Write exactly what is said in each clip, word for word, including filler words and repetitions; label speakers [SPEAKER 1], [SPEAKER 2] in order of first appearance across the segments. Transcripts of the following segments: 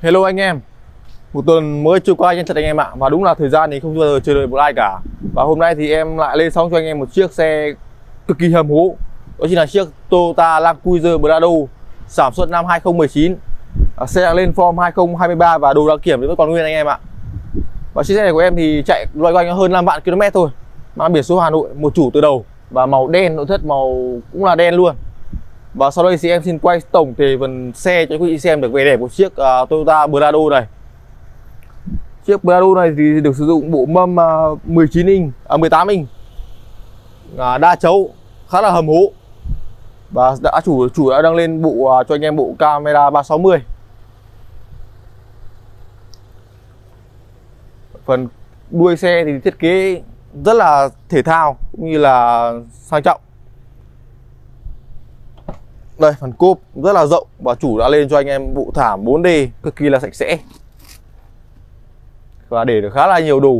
[SPEAKER 1] Hello anh em, một tuần mới trôi qua nhanh thật anh em ạ. Và đúng là thời gian thì không bao giờ chờ đợi một ai cả. Và hôm nay thì em lại lên sóng cho anh em một chiếc xe cực kỳ hầm hố. Đó chính là chiếc Toyota Land Cruiser Prado sản xuất năm hai không một chín. à, Xe đang lên form hai không hai ba và đồ đăng kiểm thì vẫn còn nguyên anh em ạ. Và chiếc xe này của em thì chạy loay quanh hơn năm vạn ki lô mét thôi, mang biển số Hà Nội, một chủ từ đầu và màu đen, nội thất màu cũng là đen luôn. Và sau đây thì em xin quay tổng thể phần xe cho quý vị xem được vẻ đẹp của chiếc uh, Toyota Prado này. Chiếc Prado này thì được sử dụng bộ mâm uh, mười chín inch, à, mười tám inch, uh, đa chấu khá là hầm hố. Và đã chủ chủ đã đăng lên bộ uh, cho anh em bộ camera ba sáu mươi. Phần đuôi xe thì thiết kế rất là thể thao cũng như là sang trọng. Đây, phần cốp rất là rộng và chủ đã lên cho anh em bộ thảm bốn D cực kỳ là sạch sẽ và để được khá là nhiều đồ.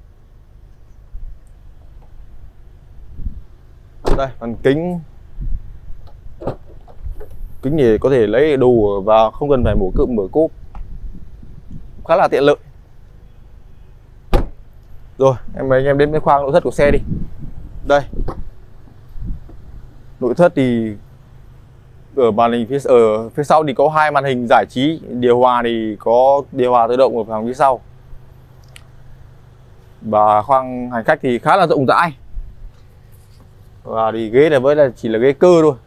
[SPEAKER 1] Đây, phần kính kính để có thể lấy đồ và không cần phải mở cụm mở cốp, khá là tiện lợi. Rồi, em mời anh em đến với khoang nội thất của xe đi. Đây, nội thất thì ở màn hình phía ở phía sau thì có hai màn hình giải trí, điều hòa thì có điều hòa tự động ở phòng phía sau. Và khoang hành khách thì khá là rộng rãi. Và thì ghế này với là chỉ là ghế cơ thôi.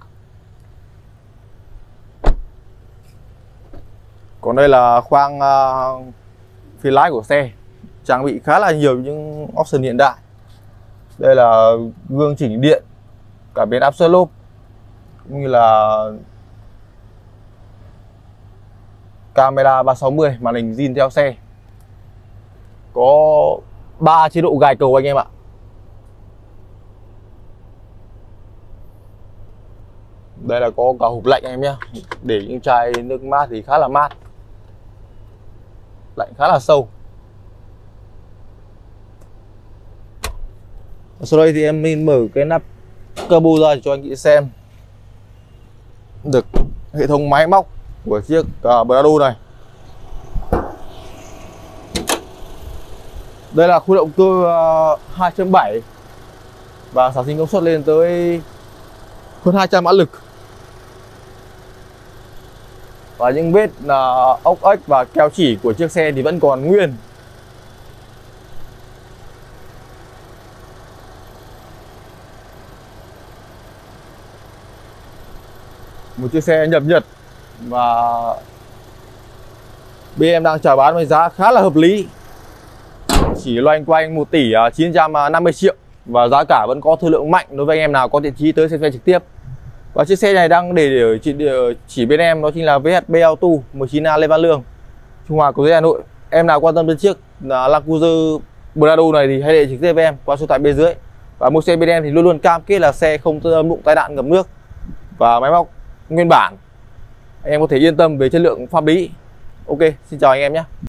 [SPEAKER 1] Còn đây là khoang uh, phía lái của xe, trang bị khá là nhiều những option hiện đại. Đây là gương chỉnh điện, cả bên áp suất lốp cũng như là camera ba sáu mươi, màn hình zin theo xe. Có ba chế độ gài cầu anh em ạ. Đây là có cả hộp lạnh anh em nhé, để những chai nước mát thì khá là mát, lạnh khá là sâu. Sau đây thì em nên mở cái nắp capo ra cho anh chị xem được hệ thống máy móc của chiếc uh, Prado này. Đây là khối động cơ uh, hai chấm bảy và sản sinh công suất lên tới hơn hai trăm mã lực. Và những vết uh, ốc ếch và keo chỉ của chiếc xe thì vẫn còn nguyên. Một chiếc xe nhập Nhật và bên em đang chào bán với giá khá là hợp lý, chỉ loanh quanh một tỷ chín trăm năm mươi triệu và giá cả vẫn có thương lượng mạnh đối với anh em nào có thiện chí tới xem xe trực tiếp. Và chiếc xe này đang để ở chỉ, chỉ bên em đó chính là vê hát bê Auto mười chín A Lê Văn Lương, Trung Hòa, Cầu Giấy, Hà Nội. Em nào quan tâm đến chiếc Land Cruiser Prado này thì hãy để trực tiếp với em qua số tại bên dưới. Và mua xe bên em thì luôn luôn cam kết là xe không âm đụng tai nạn ngập nước và máy móc nguyên bản, anh em có thể yên tâm về chất lượng pháp lý. Ok, xin chào anh em nhé.